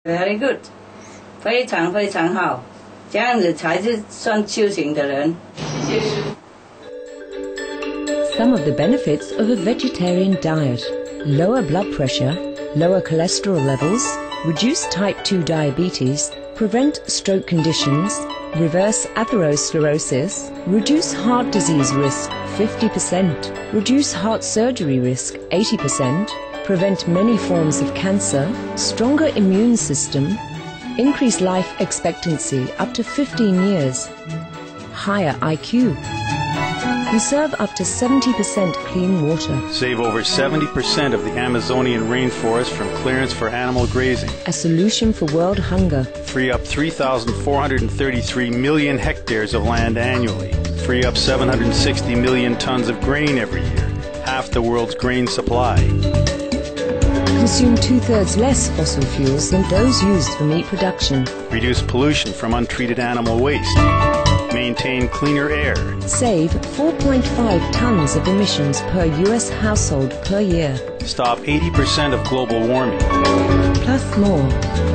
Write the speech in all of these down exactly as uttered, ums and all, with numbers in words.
Very good， 非常非常好，这样子才是算修行的人。谢谢师父。 Some of the benefits of a vegetarian diet: lower blood pressure, lower cholesterol levels, reduce type two diabetes, prevent stroke conditions, reverse atherosclerosis, reduce heart disease risk fifty percent, reduce heart surgery risk eighty percent, prevent many forms of cancer, stronger immune system, increase life expectancy up to fifteen years, higher I Q. Conserve up to seventy percent clean water. Save over seventy percent of the Amazonian rainforest from clearance for animal grazing. A solution for world hunger. Free up three thousand four hundred thirty-three million hectares of land annually. Free up seven hundred sixty million tons of grain every year, half the world's grain supply. Consume two-thirds less fossil fuels than those used for meat production. Reduce pollution from untreated animal waste. Maintain cleaner air. Save four point five tons of emissions per U S household per year. Stop eighty percent of global warming. Plus more.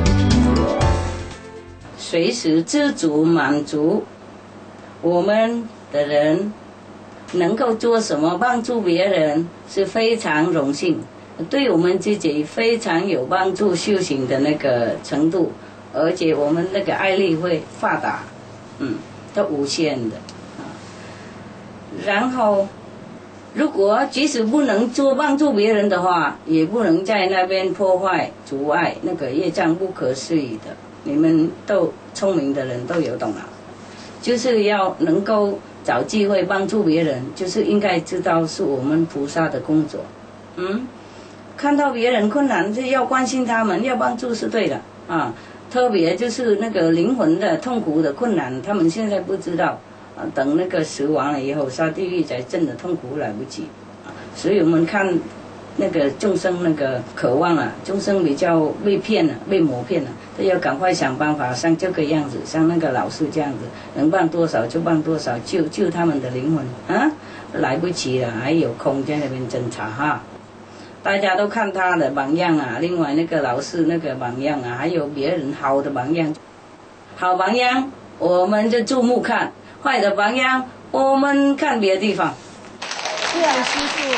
随时知足满足，我们的人能够做什么帮助别人是非常荣幸，对我们自己非常有帮助，修行的那个程度，而且我们那个爱力会发达，嗯。 都无限的，啊，然后，如果即使不能做帮助别人的话，也不能在那边破坏阻碍那个业障不可思议的。你们都聪明的人都有懂了，就是要能够找机会帮助别人，就是应该知道是我们菩萨的工作。嗯，看到别人困难，就要关心他们，要帮助是对的啊。 特别就是那个灵魂的痛苦的困难，他们现在不知道，啊，等那个死亡了以后下地狱才真的痛苦来不及，啊，所以我们看那个众生那个渴望啊，众生比较被骗了，被蒙骗了，都要赶快想办法，像这个样子，像那个老师这样子，能帮多少就帮多少，救救他们的灵魂啊，来不及了，还有空在那边侦查哈。 大家都看他的榜样啊，另外那个老师那个榜样啊，还有别人好的榜样，好榜样我们就注目看，坏的榜样我们看别的地方。 是啊，师父。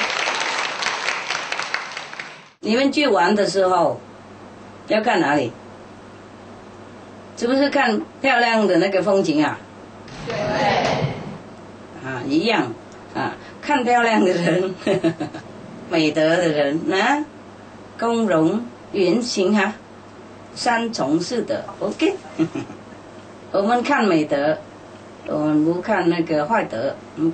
你们去玩的时候要看哪里？是不是看漂亮的那个风景啊？ 对。 啊，一样啊，看漂亮的人。呵呵美德的人啊，公容圆形哈，三从四德 ，OK 。我们看美德，我们不看那个坏德 ，OK 。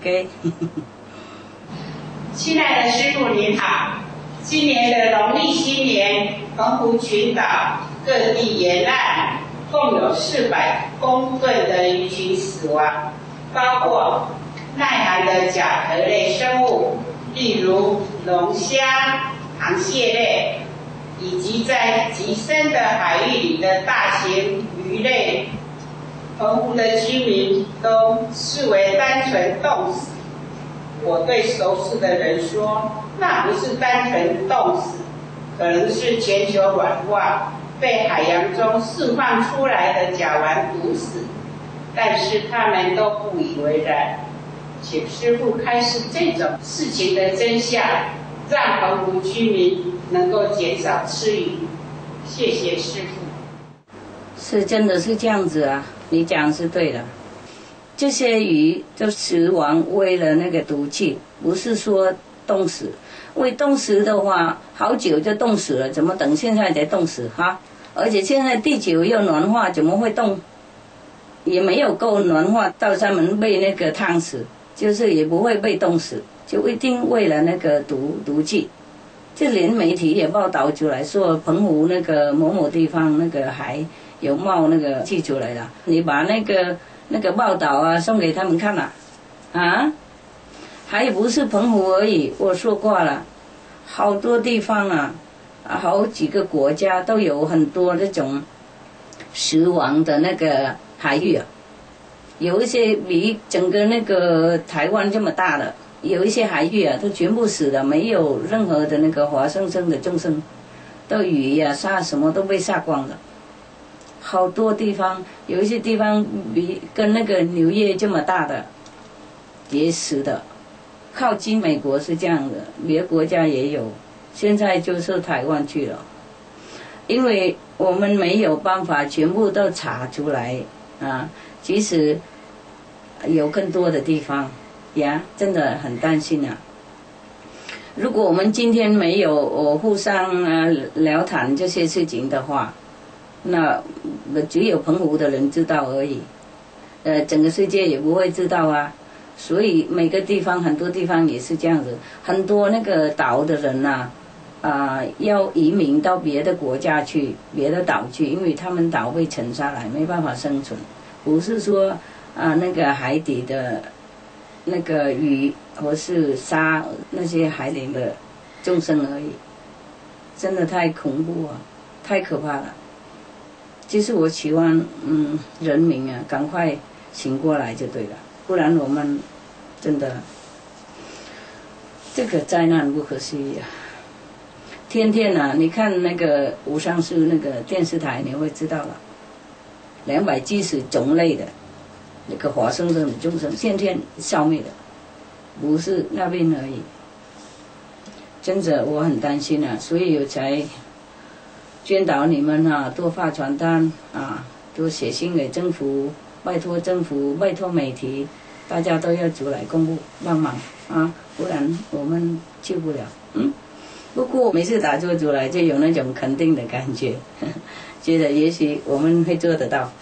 亲爱的师父您好，今年的农历新年，澎湖群岛各地沿岸共有四百公吨的鱼群死亡，包括耐寒的甲壳类生物。 例如龙虾、螃蟹类，以及在极深的海域里的大型鱼类，澎湖的居民都视为单纯冻死。我对熟识的人说，那不是单纯冻死，可能是全球暖化被海洋中释放出来的甲烷毒死，但是他们都不以为然。 请师父开示这种事情的真相，让澎湖居民能够减少吃鱼。谢谢师父。 是真的是这样子啊，你讲是对的。这些鱼都死亡为了那个毒气，不是说冻死。为冻死的话，好久就冻死了，怎么等现在才冻死哈？而且现在地球又暖化，怎么会冻？也没有够暖化到他们被那个烫死。 就是也不会被冻死，就一定为了那个毒毒气，就连媒体也报道出来说，澎湖那个某某地方那个海有冒那个气出来了。你把那个那个报道啊送给他们看了，啊，还不是澎湖而已，我说过了，好多地方啊，啊，好几个国家都有很多那种死亡的那个海域啊。 有一些比整个那个台湾这么大的，有一些海域啊，都全部死了，没有任何的那个活生生的众生，都鱼呀、啊、虾什么都被杀光了， 好多地方，有一些地方比跟那个纽约这么大的结石的，靠近美国是这样的，别的国家也有，现在就是台湾去了，因为我们没有办法全部都查出来啊，即使有更多的地方呀，真的很担心啊。如果我们今天没有我互相啊聊谈这些事情的话，那只有澎湖的人知道而已，呃，整个世界也不会知道啊。所以每个地方很多地方也是这样子，很多那个岛的人呐、啊，啊、呃，要移民到别的国家去，别的岛去，因为他们岛被沉下来，没办法生存。不是说啊、呃、那个海底的那个鱼或是沙那些海里的众生而已，真的太恐怖啊，太可怕了。其实我希望，嗯，人民啊，赶快醒过来就对了，不然我们真的这个灾难不可思议啊！天天啊，你看那个无上师那个电视台，你会知道了，两百七十种类的那个活生生的众生，先天消灭的，不是那边而已。真的，我很担心啊，所以我才宣导你们啊，多发传单啊，多写信给政府，拜托政府，拜托媒体，大家都要出来公布帮忙啊，不然我们救不了。嗯，不过每次打坐出来就有那种肯定的感觉，呵呵，觉得也许我们会做得到。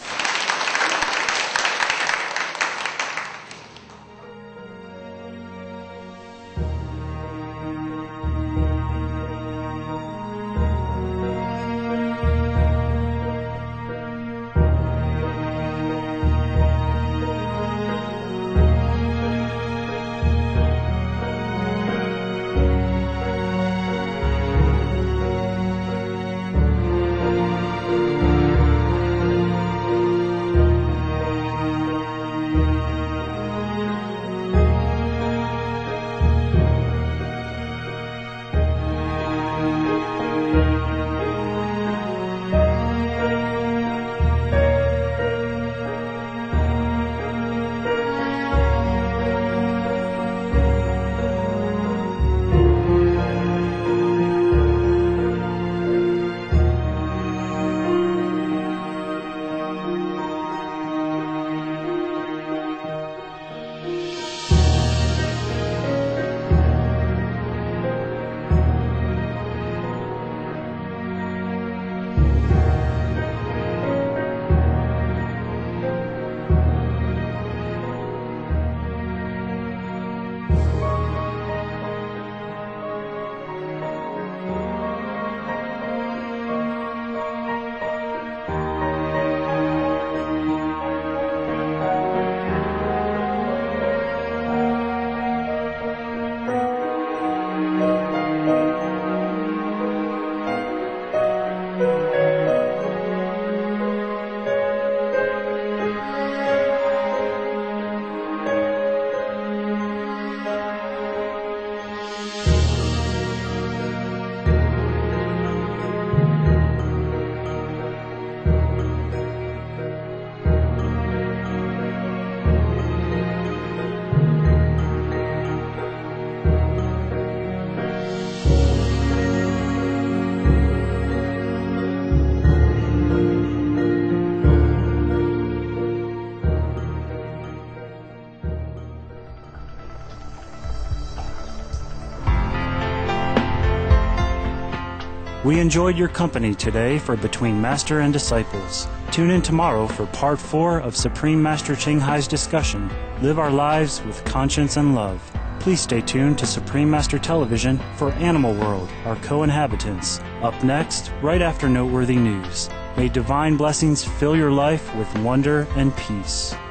We enjoyed your company today for Between Master and Disciples. Tune in tomorrow for part four of Supreme Master Ching Hai's discussion, Live Our Lives with Conscience and Love. Please stay tuned to Supreme Master Television for Animal World, Our Co-Inhabitants. Up next, right after Noteworthy News. May divine blessings fill your life with wonder and peace.